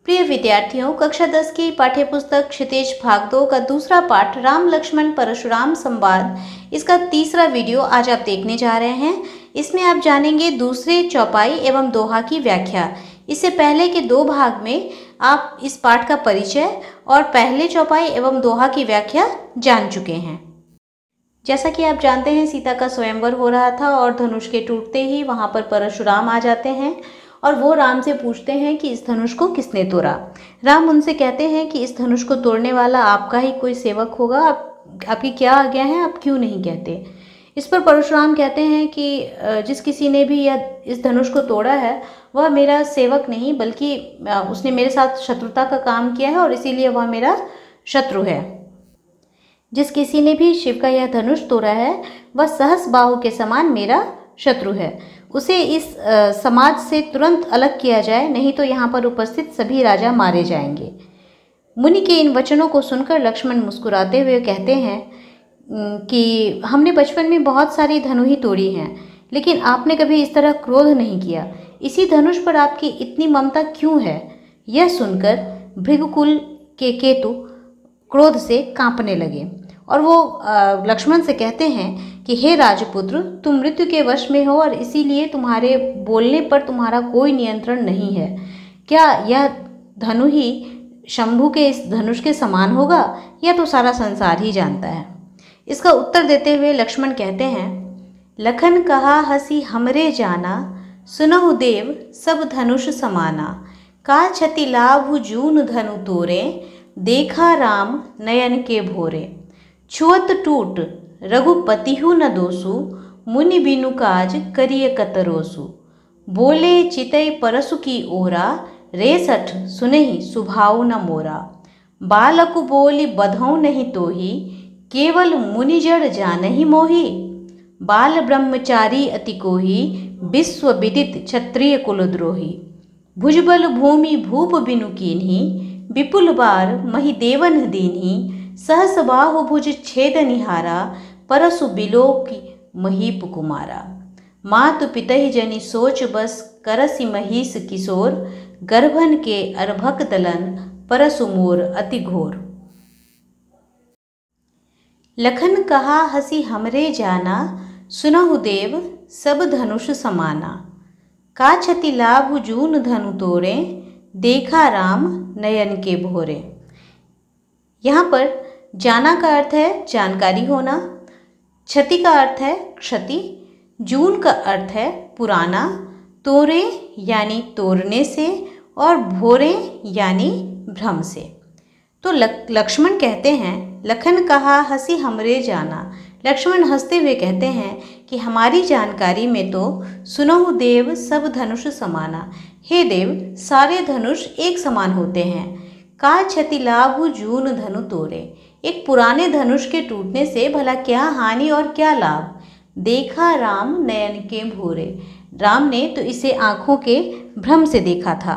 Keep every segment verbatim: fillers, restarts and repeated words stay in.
प्रिय विद्यार्थियों, कक्षा दस की पाठ्यपुस्तक क्षितिज भाग दो का दूसरा पाठ राम लक्ष्मण परशुराम संवाद, इसका तीसरा वीडियो आज आप देखने जा रहे हैं। इसमें आप जानेंगे दूसरे चौपाई एवं दोहा की व्याख्या। इससे पहले के दो भाग में आप इस पाठ का परिचय और पहले चौपाई एवं दोहा की व्याख्या जान चुके हैं। जैसा कि आप जानते हैं, सीता का स्वयंवर हो रहा था और धनुष के टूटते ही वहाँ पर परशुराम आ जाते हैं और वो राम से पूछते हैं कि इस धनुष को किसने तोड़ा। राम उनसे कहते हैं कि इस धनुष को तोड़ने वाला आपका ही कोई सेवक होगा, आप आपकी क्या आज्ञा है, आप क्यों नहीं कहते। इस पर परशुराम कहते हैं कि जिस किसी ने भी यह इस धनुष को तोड़ा है वह मेरा सेवक नहीं, बल्कि उसने मेरे साथ शत्रुता का काम किया है और इसीलिए वह मेरा शत्रु है। जिस किसी ने भी शिव का यह धनुष तोड़ा है वह सहस बाहु के समान मेरा शत्रु है, उसे इस आ, समाज से तुरंत अलग किया जाए, नहीं तो यहाँ पर उपस्थित सभी राजा मारे जाएंगे। मुनि के इन वचनों को सुनकर लक्ष्मण मुस्कुराते हुए कहते हैं कि हमने बचपन में बहुत सारी धनु ही तोड़ी हैं, लेकिन आपने कभी इस तरह क्रोध नहीं किया। इसी धनुष पर आपकी इतनी ममता क्यों है? यह सुनकर भृगुकुल के केतु क्रोध से कांपने लगे और वो लक्ष्मण से कहते हैं कि हे राजपुत्र, तुम मृत्यु के वश में हो और इसीलिए तुम्हारे बोलने पर तुम्हारा कोई नियंत्रण नहीं है। क्या यह धनु ही शंभु के इस धनुष के समान होगा? यह तो सारा संसार ही जानता है। इसका उत्तर देते हुए लक्ष्मण कहते हैं, लखन कहा हसी हमरे जाना, सुनहु देव सब धनुष समाना। का छति लाभु जून धनु तोरे, देखा राम नयन के भोरे। छुअत टूट रघुपतिहु न दोसु, मुनि बिनु काज करिय कतरोसु। बोले चितई परसु की ओरा, रेसठ सुनहि सुभाव न मोरा। बालकु बोली बधौ नहीं तोही, केवल मुनि जड़ जानहि मोही। बाल ब्रह्मचारी अति कोही, विश्व विदित क्षत्रिय कुलद्रोही। भुजबल भूमि भूप बिनु कीन्ही, विपुल बार मही देवन दीन्ही। सहस बाहु भुज छेद निहारा, परसु बिलोकी महीप कुमारा। मातु पितहि जनि सोच बस, करसि महिष किशोर। गर्भन के अर्भक दलन, परसु मोर अति घोर। लखन कहा हसी हमरे जाना, सुनहु देव सब धनुष समाना। का छति लाभु जून धनु तोरे, देखा राम नयन के भोरे। यहाँ पर जाना का अर्थ है जानकारी होना, क्षति का अर्थ है क्षति, जून का अर्थ है पुराना, तोरे यानी तोड़ने से और भोरे यानी भ्रम से। तो लक्ष्मण कहते हैं, लखन कहा हसी हमरे जाना। लक्ष्मण हंसते हुए कहते हैं कि हमारी जानकारी में तो सुनहु देव सब धनुष समाना, हे देव सारे धनुष एक समान होते हैं। का क्षति लाभु जून धनु तोरे, एक पुराने धनुष के टूटने से भला क्या हानि और क्या लाभ। देखा राम नयन के भोरे, राम ने तो इसे आंखों के भ्रम से देखा था।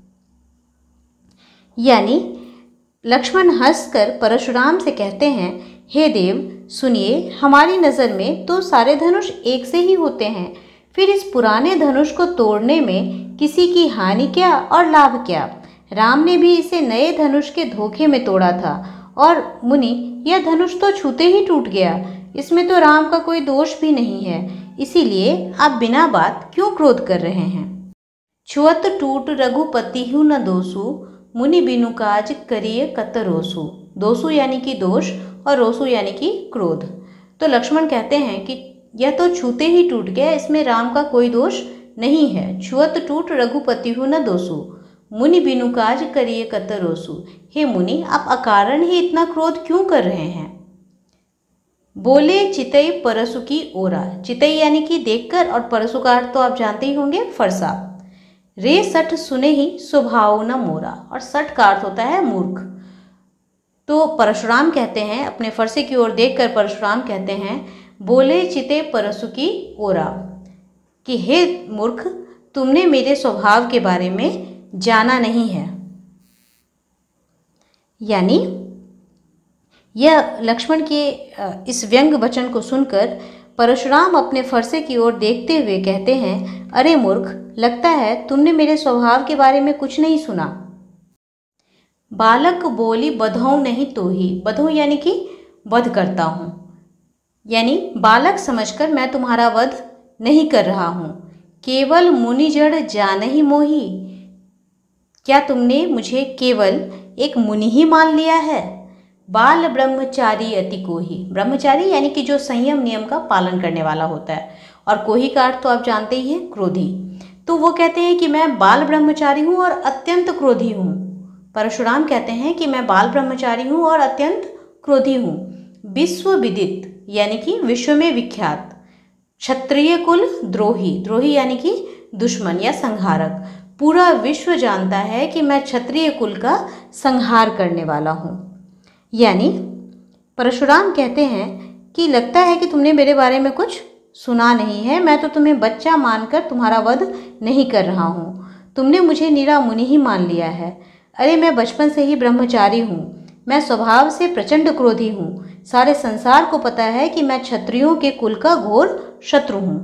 यानी लक्ष्मण हंसकर परशुराम से कहते हैं, हे देव सुनिए, हमारी नज़र में तो सारे धनुष एक से ही होते हैं, फिर इस पुराने धनुष को तोड़ने में किसी की हानि क्या और लाभ क्या। राम ने भी इसे नए धनुष के धोखे में तोड़ा था और मुनि यह धनुष तो छूते ही टूट गया, इसमें तो राम का कोई दोष भी नहीं है, इसीलिए आप बिना बात क्यों क्रोध कर रहे हैं। छुअत टूट रघुपतिहु न दोसु, मुनि बिनु काज करिय कतरोसु। दोसु यानी कि दोष और रोसु यानी कि क्रोध। तो लक्ष्मण कहते हैं कि यह तो छूते ही टूट गया, इसमें राम का कोई दोष नहीं है। छुअत टूट रघुपतिहु न दोसु, मुनि बिनु काज करिए कतरोसु। हे मुनि, आप अकारण ही इतना क्रोध क्यों कर रहे हैं। बोले चितई परसु की ओरा, चितई यानी कि देखकर और परसु का अर्थ तो आप जानते ही होंगे, फरसा। रे सठ सुने ही स्वभाव न मोरा, और सठ का अर्थ होता है मूर्ख। तो परशुराम कहते हैं, अपने फरसे की ओर देखकर परशुराम कहते हैं, बोले चिते परसु की ओरा, कि हे मूर्ख, तुमने मेरे स्वभाव के बारे में जाना नहीं है। यानी यह लक्ष्मण के इस व्यंग वचन को सुनकर परशुराम अपने फरसे की ओर देखते हुए कहते हैं, अरे मूर्ख, लगता है तुमने मेरे स्वभाव के बारे में कुछ नहीं सुना। बालक बोली बधौ नहीं तो ही, बधौ यानी कि वध करता हूँ, यानी बालक समझकर मैं तुम्हारा वध नहीं कर रहा हूँ। केवल मुनि जड़ जानहि मोही, क्या तुमने मुझे केवल एक मुनि ही मान लिया है। बाल ब्रह्मचारी अति कोही, ब्रह्मचारी यानी कि जो संयम नियम का पालन करने वाला होता है, और कोही का अर्थ तो आप जानते ही हैं, क्रोधी। तो वो कहते हैं कि मैं बाल ब्रह्मचारी हूँ और अत्यंत क्रोधी हूँ। परशुराम कहते हैं कि मैं बाल ब्रह्मचारी हूँ और अत्यंत क्रोधी हूँ। विश्व विदित यानी कि विश्व में विख्यात। क्षत्रिय कुल द्रोही, द्रोही यानी कि दुश्मन या संहारक। पूरा विश्व जानता है कि मैं क्षत्रिय कुल का संहार करने वाला हूँ। यानी परशुराम कहते हैं कि लगता है कि तुमने मेरे बारे में कुछ सुना नहीं है, मैं तो तुम्हें बच्चा मानकर तुम्हारा वध नहीं कर रहा हूँ, तुमने मुझे निरा मुनि ही मान लिया है। अरे मैं बचपन से ही ब्रह्मचारी हूँ, मैं स्वभाव से प्रचंड क्रोधी हूँ, सारे संसार को पता है कि मैं क्षत्रियों के कुल का घोर शत्रु हूँ।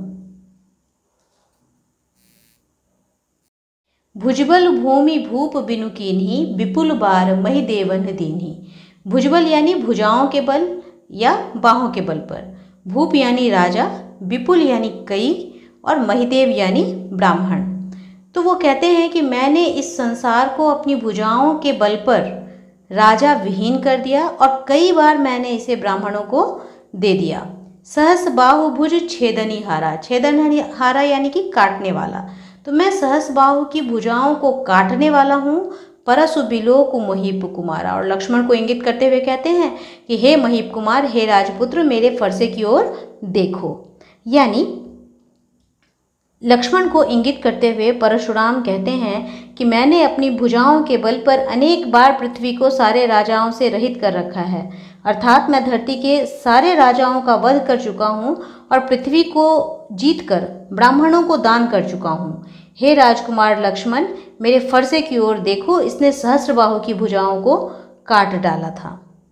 भुजबल भूमि भूप बिनु कीन्ही, विपुल बार मही देवन दीन्ही। भुजबल यानी भुजाओं के बल या बाहों के बल पर, भूप यानी राजा, विपुल यानी कई, और महिदेव यानी ब्राह्मण। तो वो कहते हैं कि मैंने इस संसार को अपनी भुजाओं के बल पर राजा विहीन कर दिया और कई बार मैंने इसे ब्राह्मणों को दे दिया। सहस बाहु भुज छेदनी हारा, छेदन हारा यानी कि काटने वाला। तो मैं सहस बाहु की भुजाओं को काटने वाला हूँ। परसु बिलोक महीप कुमारा, और लक्ष्मण को इंगित करते हुए कहते हैं कि हे महीप कुमार, हे राजपुत्र, मेरे फरसे की ओर देखो। यानी लक्ष्मण को इंगित करते हुए परशुराम कहते हैं कि मैंने अपनी भुजाओं के बल पर अनेक बार पृथ्वी को सारे राजाओं से रहित कर रखा है, अर्थात मैं धरती के सारे राजाओं का वध कर चुका हूँ और पृथ्वी को जीतकर ब्राह्मणों को दान कर चुका हूँ। हे राजकुमार लक्ष्मण, मेरे फरसे की ओर देखो, इसने सहस्त्रबाहु की भुजाओं को काट डाला था।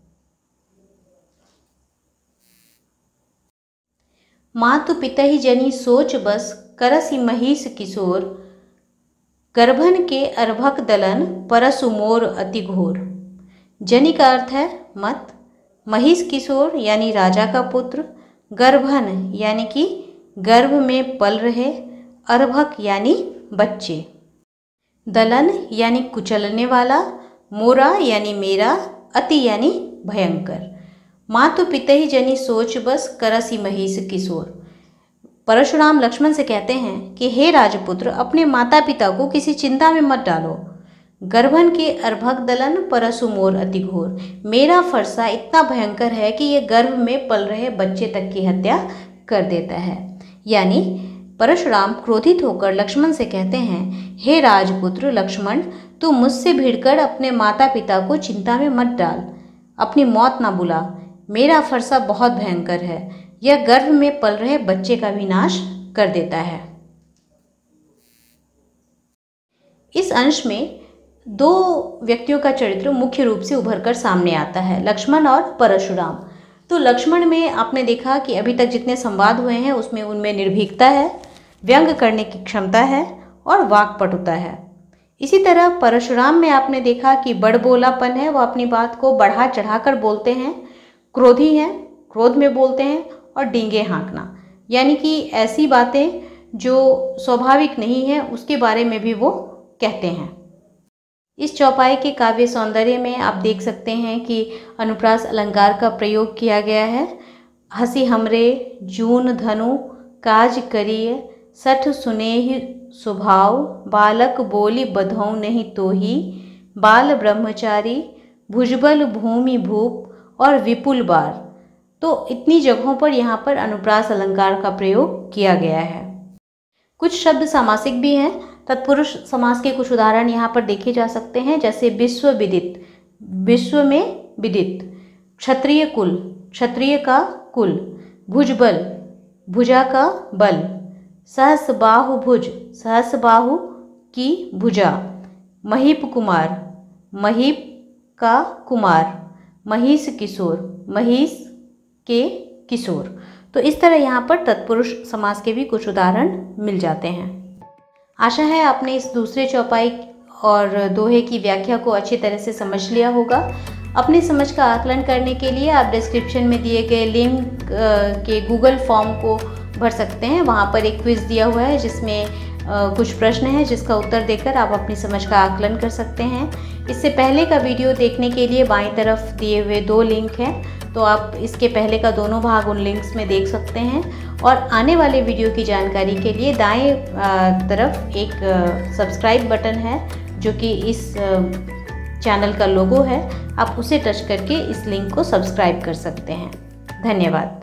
मातु पितहि जनी सोच बस, करसि महिष किशोर, गर्भन के अर्भक दलन, परसु मोर अति घोर। जनी का अर्थ है मत, महिष किशोर यानी राजा का पुत्र, गर्भन यानी कि गर्भ में पल रहे, अर्भक यानी बच्चे, दलन यानी कुचलने वाला, मोरा यानी मेरा, अति यानी भयंकर। मातु पितहि जनी सोच बस, करसि महिष किशोर। परशुराम लक्ष्मण से कहते हैं कि हे राजपुत्र, अपने माता पिता को किसी चिंता में मत डालो। गर्भन के अर्भक दलन, परसु मोर अति घोर। मेरा फरसा इतना भयंकर है कि ये गर्भ में पल रहे बच्चे तक की हत्या कर देता है। यानी परशुराम क्रोधित होकर लक्ष्मण से कहते हैं, हे राजपुत्र लक्ष्मण, तू मुझसे भिड़कर अपने माता पिता को चिंता में मत डाल, अपनी मौत ना बुला। मेरा फरसा बहुत भयंकर है, यह गर्भ में पल रहे बच्चे का विनाश कर देता है। इस अंश में दो व्यक्तियों का चरित्र मुख्य रूप से उभरकर सामने आता है, लक्ष्मण और परशुराम। तो लक्ष्मण में आपने देखा कि अभी तक जितने संवाद हुए हैं उसमें उनमें निर्भीकता है, व्यंग करने की क्षमता है और वाक्पटुता है। इसी तरह परशुराम में आपने देखा कि बड़बोलापन है, वो अपनी बात को बढ़ा चढ़ाकर बोलते हैं, क्रोधी हैं, क्रोध में बोलते हैं, और डींगे हाँकना यानी कि ऐसी बातें जो स्वाभाविक नहीं है उसके बारे में भी वो कहते हैं। इस चौपाई के काव्य सौंदर्य में आप देख सकते हैं कि अनुप्रास अलंकार का प्रयोग किया गया है। हंसी हमरे जून धनु काज करिय, सठ सुनेहि स्वभाव, बालक बोली बधौ नहीं तोही, बाल ब्रह्मचारी, भुजबल भूमि भूप और विपुल बार। तो इतनी जगहों पर यहाँ पर अनुप्रास अलंकार का प्रयोग किया गया है। कुछ शब्द सामासिक भी हैं। तत्पुरुष समास के कुछ उदाहरण यहाँ पर देखे जा सकते हैं, जैसे विश्व विदित, विश्व में विदित, क्षत्रिय कुल, क्षत्रिय का कुल, भुजबल, भुजा का बल, सहस बाहु भुज, सहस बाहु की भुजा, महीप कुमार, महीप का कुमार, महिष किशोर, महिष के किशोर। तो इस तरह यहाँ पर तत्पुरुष समास के भी कुछ उदाहरण मिल जाते हैं। आशा है आपने इस दूसरे चौपाई और दोहे की व्याख्या को अच्छी तरह से समझ लिया होगा। अपनी समझ का आकलन करने के लिए आप डिस्क्रिप्शन में दिए गए लिंक के गूगल फॉर्म को भर सकते हैं। वहाँ पर एक क्विज़ दिया हुआ है जिसमें कुछ प्रश्न हैं जिसका उत्तर देकर आप अपनी समझ का आकलन कर सकते हैं। इससे पहले का वीडियो देखने के लिए बाईं तरफ दिए हुए दो लिंक हैं, तो आप इसके पहले का दोनों भाग उन लिंक्स में देख सकते हैं। और आने वाले वीडियो की जानकारी के लिए दाएं तरफ एक सब्सक्राइब बटन है जो कि इस चैनल का लोगो है, आप उसे टच करके इस लिंक को सब्सक्राइब कर सकते हैं। धन्यवाद।